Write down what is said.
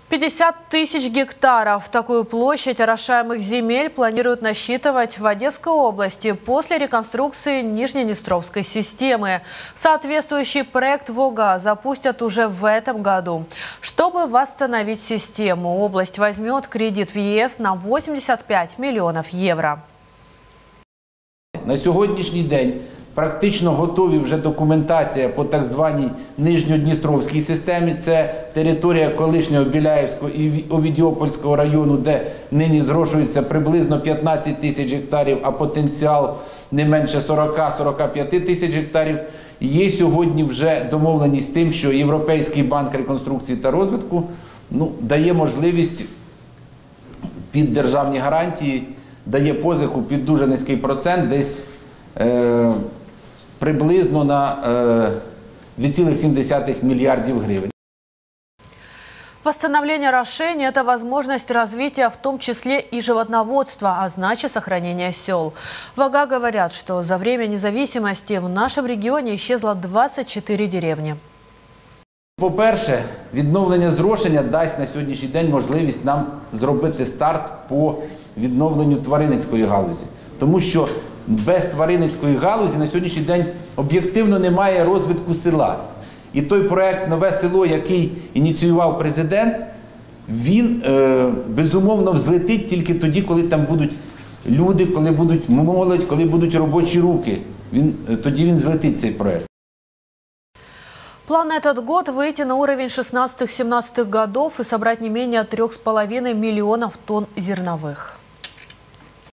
50 тысяч гектаров. Такую площадь орошаемых земель планируют насчитывать в Одесской области после реконструкции Нижнеднестровской системы. Соответствующий проект ВОГА запустят уже в этом году. Чтобы восстановить систему, область возьмет кредит в ЕС на 85 миллионов евро. На сьогоднішній день практично готові вже документація по так званій Нижньодністровській системі. Це територія колишнього Біляївського і Овідіопольського району, де нині зрошується приблизно 15 тисяч гектарів, а потенціал не менше 40-45 тисяч гектарів. Є сьогодні вже домовленість з тим, що Європейський банк реконструкції та розвитку дає можливість під державні гарантії, дає позику під дуже низький процент, десь приблизно на 2,7 миллиардов гривен. Восстановление орошения – это возможность развития в том числе и животноводства, а значит сохранения сел. В ВОГА говорят, что за время независимости в нашем регионе исчезло 24 деревни. По-перше, відновлення зрошення дасть на сьогоднішній день можливість нам зробити старт по відновленню тваринницької галузі. Тому що без тваринницької галузі на сьогоднішній день об'єктивно немає розвитку села. І той проект «Нове село», який ініціював президент, він безумовно взлетить тільки тоді, коли там будуть люди, коли будуть молодь, коли будуть робочі руки. Тоді він взлетить, цей проект. План на этот год – выйти на уровень 16-17 годов и собрать не менее 3,5 миллионов тонн зерновых.